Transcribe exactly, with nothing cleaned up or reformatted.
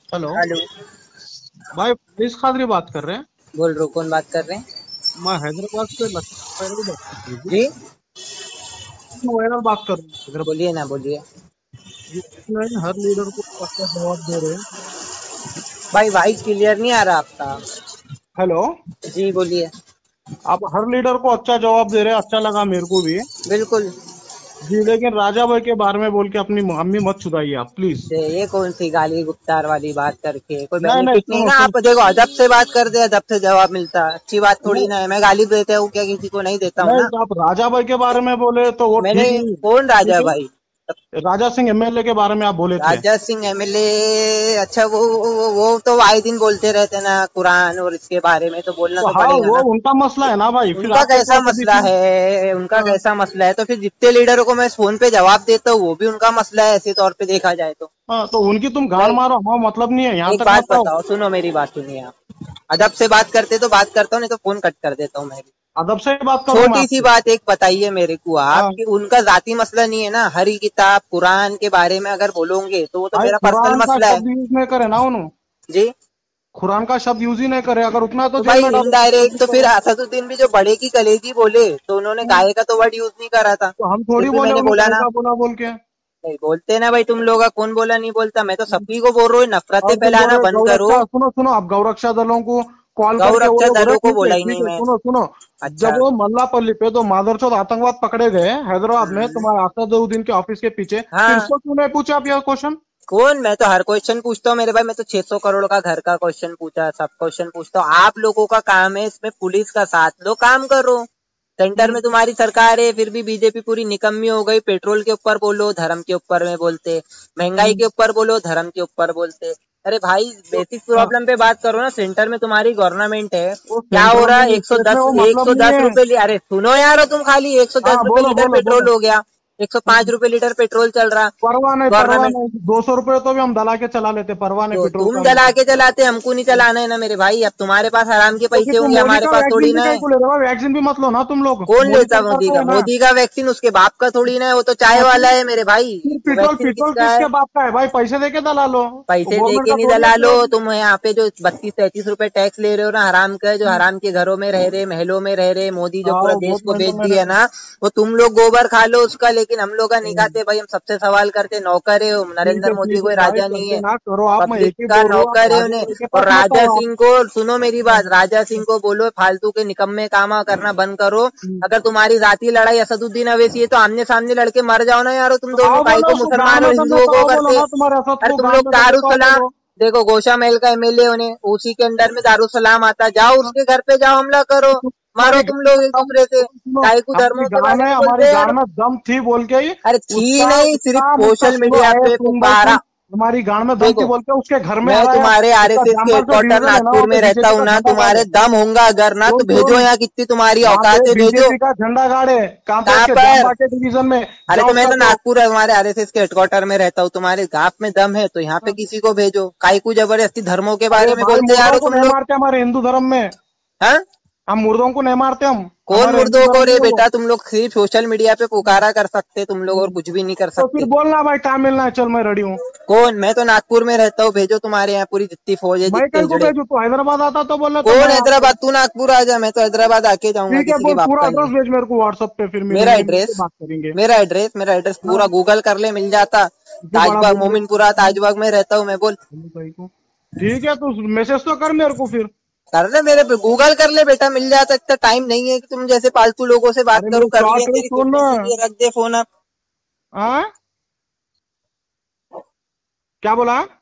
Hello hello. भाई, police Qadri बात कर रहे हैं। बोल रहे हो, कौन बात कर रहे हैं? मैं हैदराबाद से लक्ष्मण वायरल बात कर रही थी। जी। लक्ष्मण वायरल बात कर रहा हूँ हैदराबाद। बोलिए ना, बोलिए। ये ऑनलाइन हर लीडर को पक्का जवाब दे रहे हैं। भाई वाइस क्लियर नहीं आ रहा आपका। हेलो। जी बोलिए। आप हर लीडर को अच्छा जवाब दे रहे हैं, अच्छा लगा मेरे को भी। बिल्कुल। जी, लेकिन राजा भाई के बारे में बोल के अपनी अम्मी मत सुधाइए आप प्लीज। ये ये कौन सी गाली गुप्तार वाली बात करके कोई नहीं नहीं, बेनिफिट नहीं सुनो ना। सुनो। आप देखो, अदब से बात कर दे, अदब से जवाब मिलता है, अच्छी बात थोड़ी ना है। मैं गाली देता हूँ क्या? किसी को नहीं देता हूँ नहीं ना। तो आप राजा भाई के बारे में बोले तो वो मैंने ठीक नहीं है। कौन ठीक राजा है। भाई? राजा सिंह एमएलए के बारे में आप बोले थे। राजा सिंह एमएलए? अच्छा, वो वो, वो तो आए दिन बोलते रहते ना कुरान और इसके बारे में, तो बोलना तो तो हाँ, पड़ेगा वो ना। उनका मसला है ना भाई, फिर उनका आपको कैसा क्या मसला बीच में। है? उनका हाँ। कैसा मसला है? तो फिर जितने लीडरों को मैं फोन पे जवाब देता हूँ वो भी उनका मसला है, ऐसे तौर पे देखा जाए तो। हाँ, तो उनकी तुम गाड़ भाई मारो, हमारा मतलब नहीं है, यहाँ एक तक बात मत आओ। बताओ, सुनो मेरी बात सुनिए आप। अदब से बात करते तो बात करता हूँ, नहीं तो फोन कट कर देता हूँ मैं भी। अदब से ही बात कर रहा हूँ मैं छोटी सी आपसे। बात एक बताइए मेरे को आप, हाँ कि उनका जाती मसला नहीं है ना? हरी किताब कुरान के बारे में अगर बोलोगे तो वो तो भाई, मेरा पर्सनल कुरान का मसला है। शब्द यूज नहीं करे ना उन्होंने। जी। कुरान का शब्द यूज ही नहीं करे, अगर उतना है तो तो जेल भाई में डालो, उसको इनडायरेक्ट कुछ तो फिर करो। असदुद्दीन भी जो बड़े की कलेजी बोले तो उन्होंने हाँ, गाय का तो वर्ड यूज नहीं करा था। तो हम फिर थोड़ी भी बोले मैंने उन्होंने बोला गाय ना। का बोला बोल के। नहीं बोलते ना भाई, तुम लोग कौन बोला नहीं बोलता? मैं तो सभी को बोल रहा हूँ, नफरतें और तुम बोल फैलाना रहे बंद करो। गौरक्षा, सुनो सुनो, आप गौरक्षा दलों को कॉल गौ करके वो रक्षा लोग बोले दलों को ठीक है बोला ही ठीक नहीं है, मैं। सुनो सुनो। जब अच्छा। वो मल्लापल्ली पे तो मादरचोद आतंकवाद पकड़े गए हैदराबाद में हम्म। तुम्हारे असदुद्दीन के ऑफिस के पीछे, फिर हाँ। उसको क्यों नहीं पूछा आप यह क्वेश्चन। कौन? मैं तो हर क्वेश्चन पूछता हूँ मेरे भाई। मैं तो छह सौ करोड़ का घर का क्वेश्चन पूछा, सब क्वेश्चन पूछता हूँ। आप लोगों का काम है इसमें पुलिस का साथ लो, काम करो। सेंटर में तुम्हारी सरकार है, फिर भी बीजेपी पूरी निकम्मी हो गई। पेट्रोल के ऊपर बोलो, धर्म के ऊपर में बोलते। महंगाई के ऊपर बोलो, धर्म के ऊपर बोलते। अरे भाई बेसिक प्रॉब्लम पे बात करो ना। सेंटर में तुम्हारी गवर्नमेंट है, वो क्या सेंटर हो रहा है? में एक सौ स्टेट में दस वो एक मतलब सौ नहीं दस है। रुपए ली अरे सुनो यार, तुम खाली एक सौ दस हाँ, रुपए बोलो लीटर बोलो पेट्रोल बोलो। हो गया। एक सौ पांच रुपए लीटर पेट्रोल चल रहा परवाह नहीं, परवाह गवर्नमेंट। नहीं, दो सौ रुपये तो भी हम दला के चला लेते, परवाह नहीं तो पेट्रोल तुम का हमें जला तो। के चलाते, हमको नहीं चलाना है ना मेरे भाई। अब तुम्हारे पास हराम के तो फिर पैसे तुम होंगे, मोदी हमारे का पास वैक्सीन थोड़ी भी ना कहीं है। को ले रहे हो, वैक्सीन भी मत लो ना तुम लोग, कौन मोदी लेता है सरकार मोदी तो का? है ना। मोदी का वैक्सीन उसके बाप का थोड़ी ना है, वो तो चाय हाँ, फिर वाला है मेरे भाई। फिर वो पेट्रोल वैक्सीन पेट्रोल किसका है? किसके बाप का है भाई, पैसे दे के दला लो। तो पैसे दे गवर्नमेंट के का नहीं थोड़ी है दला लो। फिर अभी। तुम यहाँ पे जो बत्तीस तैतीस रुपए टैक्स ले रहे हो ना हराम का, जो हराम के घरों में रह रहे, महलों में रह रहे, मोदी जो हाँ, पूरा वो देश बहुत को बेच महंगा में दिया रहे। ना, वो तुम लोग गोबर खा लो उसका, लेकिन हम लोग का नहीं हम्म, खाते भाई। हम सबसे सवाल करते, नौकर है वो, ठीक नरेंद्र है मोदी ठीक है कोई भाई, राजा कर नहीं है। देना करो आप, मैं पब्लिक एक ही का बोल रहा हूँ, आप नौकर है राजा उन्हें। भाई के और पास मत राजा आओ आप। सिंह को सुनो मेरी बात, हम्म, राजा सिंह को बोलो फालतू के निकम्मे कामा करना बंद करो। हम्म। अगर तुम्हारी जाती लड़ाई असदुद्दीन अवैसी है तो आमने सामने लड़के मर जाओ ना यारो, तुम तो दोनों आओ काहे बोलो, को उसको गांव मुसलमान में और दम है हिंदुओं तो को आओ बोलो करते। ना, तुम्हारे असद अरे को तुम गांव लोग में दम है तो आओ दारुसलाम, बोलो। देखो गोशा महल का एमएलए होने उसी के अंडर में दारुसलाम आता, जाओ हाँ, उसके घर पे जाओ, हमला करो, मारो हमारी तुम गाड़ लोग में एक दम, दूसरे से। सुनो सुनो, काय को हमारी धर्मों के गाड़ बारे में में हमारी बोलते हैं गाड़ यार। में दम थी बोल के ही। अरे छी उसका नहीं, सिर्फ उसका उसका सोशल सुनो, मीडिया आए पे सुन भाई सुन। पुकारा। हमारी गाड़ में दम थी देखो बोल के उसके घर में मैं हराया। तुम्हारे उसका आरएसएस के जानवर जो हेडक्वार्टर डीजल है ना, नागपुर वहाँ में पे रहता बीजेपी हूँ का ना, झंडा गाड़े। तुम्हारे दम होगा अगर ना तो सुन भेजो सुन, यहाँ, कितनी तुम्हारी वहाँ औकात पे है भेजो। बीजेपी का झंडा गाड़े। कहाँ पे? कहाँ उसके पर? जामबाटे डिवीजन में। अरे जाओ तो मैं उसका तो जो। नागपुर हमारे आरएसएस के हेडक्वार्टर में रहता हूँ, तुम्हारे गांव में दम है तो यहाँ पे किसी को भेजो। काई को जबरदस्ती धर्मों के अरे बारे में भाई, बोलते यार मुर्दों हो को तुम नहीं लोग। मारते हमारे हिंदू धर्म में। हाँ? हम मुर्दों को नहीं मारते, हम कौन हमारे हिंदू मुर्दों को धर्म रे में वो। बेटा? तुम लोग सिर्फ सोशल मीडिया पे पुकारा कर सकते तुम लोग, और कुछ भी नहीं कर तो फिर सकते। बोलना भाई, टाइम मिलना है, चल मैं रेडी हूँ। कौन? मैं तो नागपुर में रहता हूँ, भेजो तुम्हारे यहाँ पूरी जितनी फौज है, मैं जितने कहीं को हिजड़े। भेजू, तो हैदराबाद आता तो बोलना, तो कौन मैं आता। हैदराबाद? तू नागपुर आ जा, मैं तो हैदराबाद आके जाऊंगा, ठीक है, किसी के बोल बाप पूरा का नहीं एड्रेस है। भेज मेरे को व्हाट्सएप पे, फिर मेरा मिलेंगे, मिलके एड्रेस बात करेंगे। मेरा एड्रेस मेरा एड्रेस हाँ, पूरा गूगल कर ले, मिल जाता। तू बड़ा ताजबाग, बोल रही मोमिनपुरा ताजबाग में रहता हूँ मैं, बोल। है भाई को। ठीक है, तू मैसेज तो कर मेरे को फिर। कर ले मेरे पे, गूगल कर ले बेटा, मिल जाता। इतना टाइम नहीं है कि तुम जैसे फालतू लोगों से बात अरे करूं, मेरी कर बात लिए है, तेरी सुन फोटो ना। खींच के रख दे फोन। अब हाँ, क्या बोला?